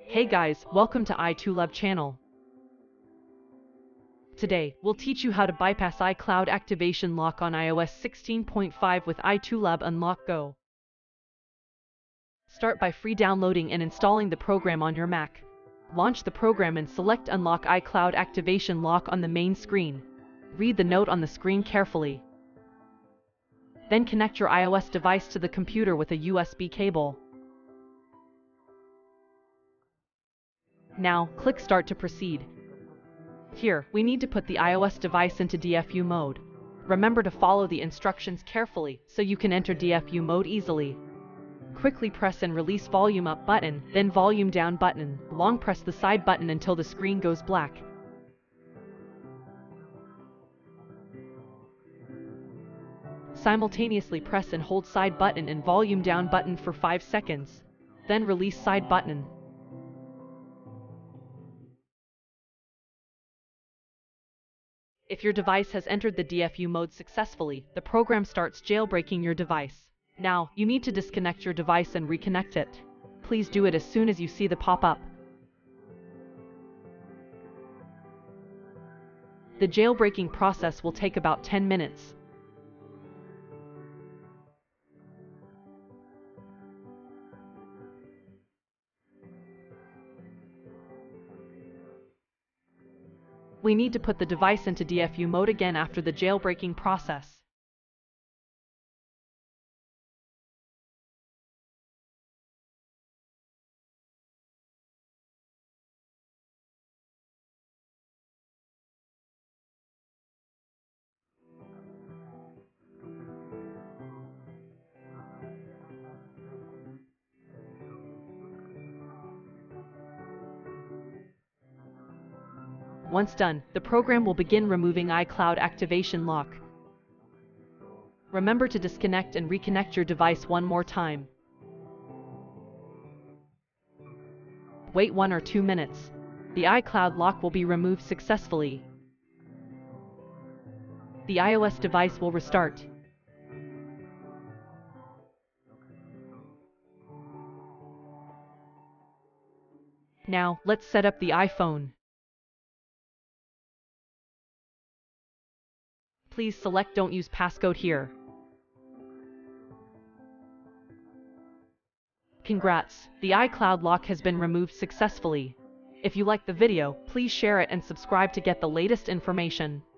Hey guys, welcome to iToolab channel. Today, we'll teach you how to bypass iCloud activation lock on iOS 16.5 with iToolab UnlockGo. Start by free downloading and installing the program on your Mac. Launch the program and select Unlock iCloud Activation Lock on the main screen. Read the note on the screen carefully. Then connect your iOS device to the computer with a USB cable. Now, click Start to proceed. Here, we need to put the iOS device into DFU mode. Remember to follow the instructions carefully so you can enter DFU mode easily. Quickly press and release volume up button, then volume down button. Long press the side button until the screen goes black. Simultaneously press and hold side button and volume down button for 5 seconds. Then release side button. If your device has entered the DFU mode successfully, the program starts jailbreaking your device. Now, you need to disconnect your device and reconnect it. Please do it as soon as you see the pop-up. The jailbreaking process will take about 10 minutes. We need to put the device into DFU mode again after the jailbreaking process. Once done, the program will begin removing iCloud activation lock. Remember to disconnect and reconnect your device one more time. Wait 1 or 2 minutes. The iCloud lock will be removed successfully. The iOS device will restart. Now, let's set up the iPhone. Please select Don't Use Passcode here. Congrats! The iCloud lock has been removed successfully. If you like the video, please share it and subscribe to get the latest information.